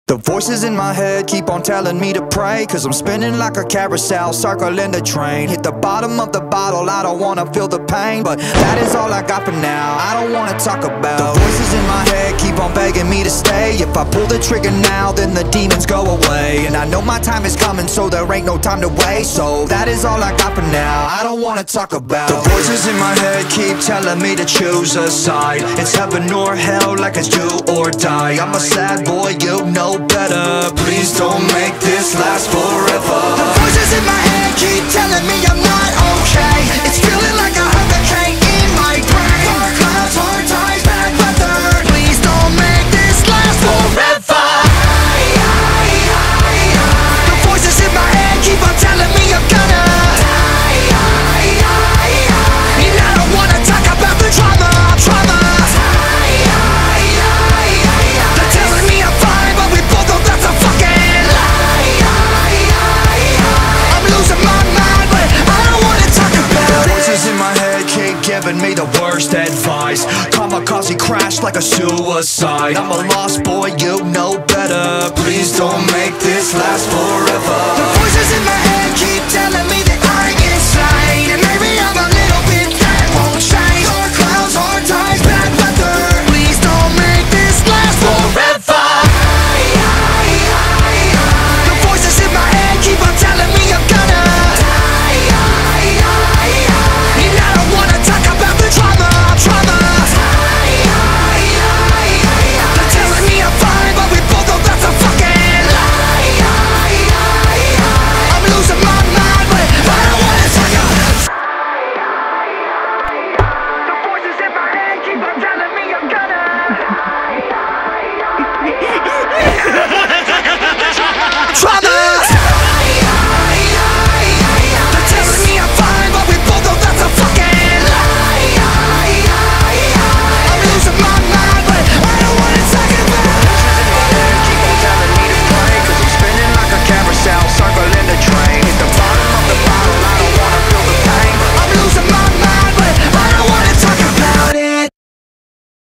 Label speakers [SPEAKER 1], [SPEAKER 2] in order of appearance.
[SPEAKER 1] The voices in my head keep on telling me to pray, cause I'm spinning like a carousel, circling the train. Hit the bottom of the bottle, I don't wanna feel the pain, but that is all I got for now. I don't wanna talk about the voices in my head keep on begging me to stay. If I pull the trigger now, then the demons go away. And I know my time is coming, so there ain't no time to waste. So that is all I got for now. I don't wanna talk about the voices in my head keep telling me to choose a side. It's heaven or hell, like it's do or die. I'm a sad boy, you know better. Please don't make this last forever. The voices in my head keep telling me I'm not okay. It's feeling like a hurricane in my brain. Dark clouds, hard times, bad weather. Please don't make this last forever. The voices in my head keep on telling me I'm gonna die. And I don't wanna talk about the trauma. They're telling me I'm fine, but we both know that's a fucking lie. I'm losing my mind, but I don't wanna talk about it. The voices in my head keep giving me the worst advice. Kamikaze crash like a suicide. I'm a lost boy, you know better. Please don't make this last forever. The voices in my head keep telling me